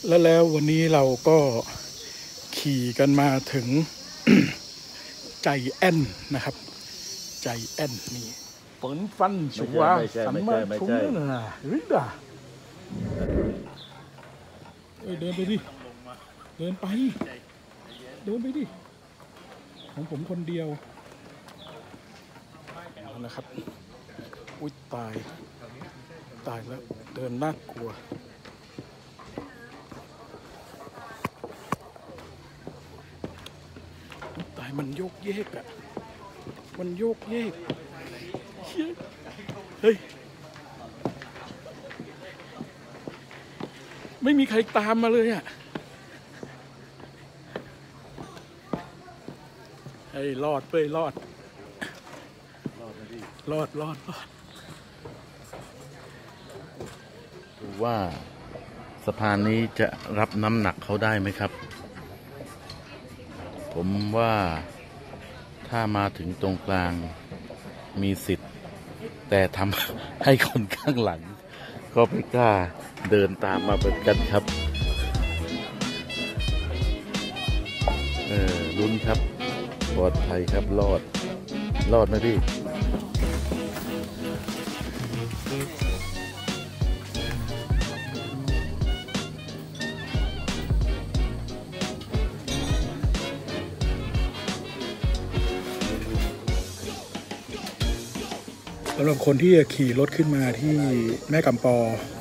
แล้ววันนี้เราก็ขี่กันมาถึง ใจแอนนะครับใจแอนนี่เปิ่นฟันชัวสัมมาชุ่มนั่นน่ะริดาเดินไปดิเดินไปดิของผมคนเดียวนะครับอุ้ยตายแล้วเดินน่ากลัวตายมันโยกเยกอ่ะมันโยกเยกเฮ้ยไม่มีใครตามมาเลยอ่ะเฮ้ยรอดดูว่าสะพานนี้จะรับน้ำหนักเขาได้ไหมครับผมว่าถ้ามาถึงตรงกลางมีสิทธิ์แต่ทำให้คนข้างหลังก็ไม่กล้าเดินตามมาเหมือนกันครับลุ้นครับปลอดภัยครับรอดไหมพี่สำหรับคนที่จะขี่รถขึ้นมาที่แม่กำป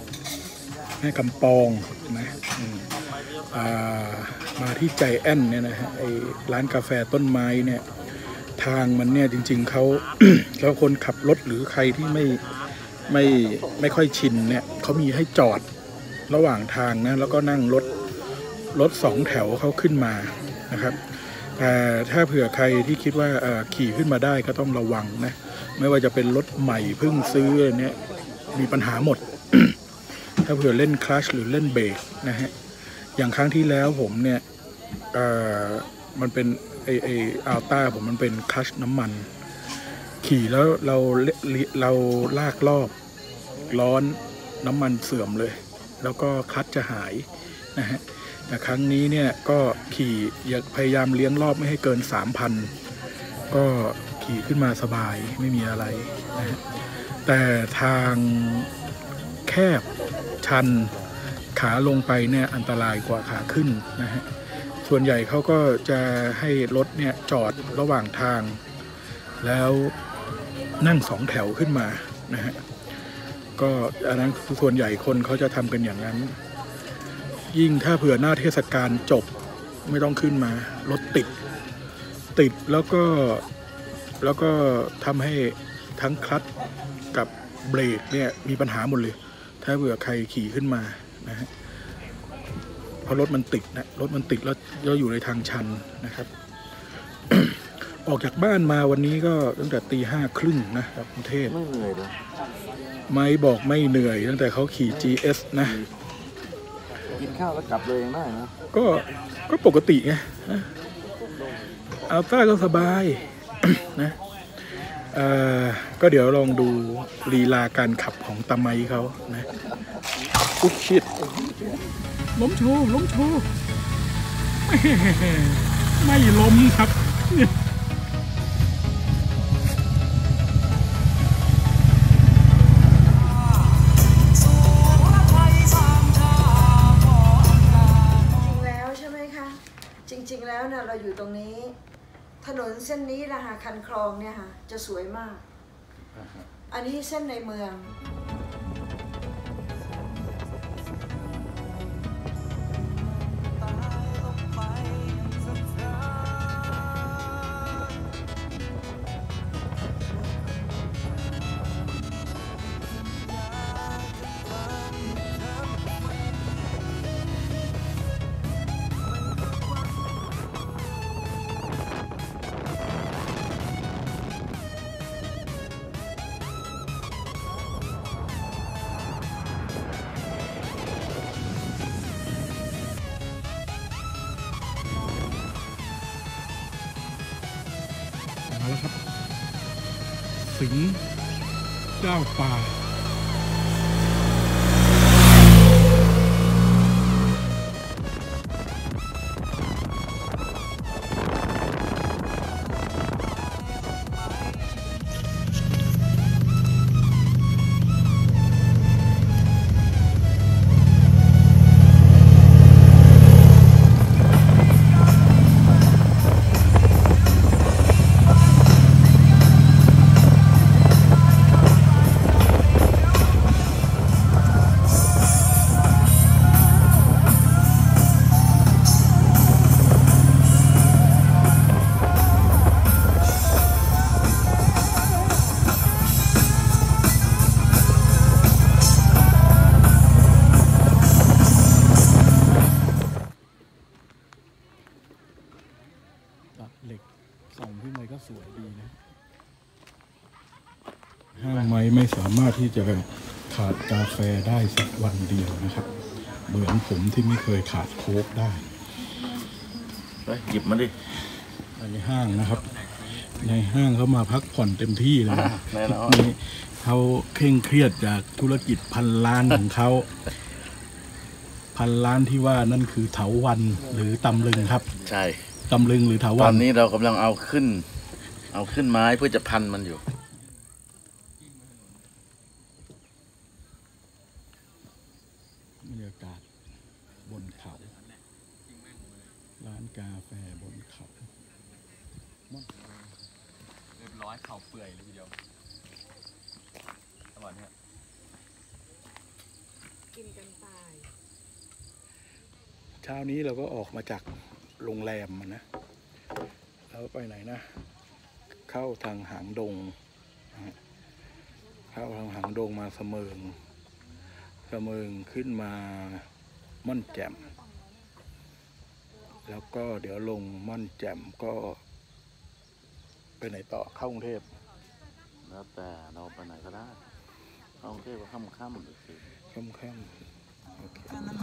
องนะมาที่ใจแอนเนี่ยนะฮะไอ้ร้านกาแฟต้นไม้เนี่ยทางมันเนี่ยจริงๆเขา แล้วคนขับรถหรือใครที่ไม่ค่อยชินเนี่ยเขามีให้จอดระหว่างทางนะแล้วก็นั่งรถ2 แถวเขาขึ้นมานะครับแต่ถ้าเผื่อใครที่คิดว่าขี่ขึ้นมาได้ก็ต้องระวังนะไม่ว่าจะเป็นรถใหม่เพิ่งซื้อเนี่ยมีปัญหาหมด ถ้าเผื่อเล่นคลัตช์หรือเล่นเบรกนะฮะอย่างครั้งที่แล้วผมเนี่ยมันเป็นไออัลต้าผมมันเป็นคลัตช์น้ำมันขี่แล้วเราลากรอบร้อนน้ำมันเสื่อมเลยแล้วก็คลัตช์จะหายนะฮะแต่ครั้งนี้เนี่ยก็ขี่พยายามเลี้ยงรอบไม่ให้เกิน 3,000 ก็ขี่ขึ้นมาสบายไม่มีอะไรนะฮะแต่ทางแคบชันขาลงไปเนี่ยอันตรายกว่าขาขึ้นนะฮะส่วนใหญ่เขาก็จะให้รถเนี่ยจอดระหว่างทางแล้วนั่ง2 แถวขึ้นมานะฮะก็อันนั้นส่วนใหญ่คนเขาจะทำกันอย่างนั้นยิ่งถ้าเผื่อหน้าเทศกาลจบไม่ต้องขึ้นมารถติดแล้วก็ทำให้ทั้งคลัตช์กับเบรกเนี่ยมีปัญหาหมดเลยถ้าเผื่อใครขี่ขึ้นมานะฮะเพราะรถมันติดแล้วอยู่ในทางชันนะครับ ออกจากบ้านมาวันนี้ก็ตั้งแต่5:30นะครับกรุงเทพไม่เหนื่อยเลยไม่บอกไม่เหนื่อยตั้งแต่เขาขี่ GS นะกินข้าวแล้วกลับเลยได้นะก็ปกติไงอัลต้าก็สบาย นะก็เดี๋ยวลองดูลีลาการขับของตาไมเขานะอุ๊ยชิดล้มโชว์ไม่ล้มครับจริงแล้วนะเราอยู่ตรงนี้ถนนเส้นนี้นะฮะคันคลองเนี่ยฮะจะสวยมากอันนี้เส้นในเมืองแล้วครับสิงห์เจ้าป่าไม่สามารถที่จะขาดกาแฟได้สักวันเดียวนะครับเหมือนผมที่ไม่เคยขาดโค้กได้ไปหยิบมาดิในห้างนะครับ ในห้างเขามาพักผ่อนเต็มที่เลยนะแน่นอนนี่เขาเคร่งเครียดจากธุรกิจพันล้านของเขา พันล้านที่ว่านั่นคือเถาวัลย์หรือตำลึงครับใช่ตำลึงหรือเถาตวัอลนย์นี้เรากำลังเอาขึ้นไม้เพื่อจะพันมันอยู่บรรยากาศบนเขาร้านกาแฟบนเขาเรียบร้อยเข่าเปื่อยเลยทีเดียวอร่อยเนี่ยกินกันตายเช้านี้เราก็ออกมาจากโรงแรมนะแล้วไปไหนนะ เข้าทางหางดงนะฮะเข้าทางหางดงมาเสมิงขึ้นมาม่อนแจ่มแล้วก็เดี๋ยวลงม่อนแจ่มก็ไปไหนต่อเข้ากรุงเทพแล้วแต่เราไปไหนก็ได้เอาเที่ยวค่ำๆหรือสิค่ำๆโอเค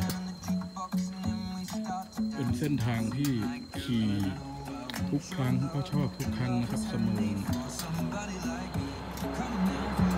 เป็นเส้นทางที่ขี่ทุกครั้งก็ชอบทุกครั้งนะครับเสมอ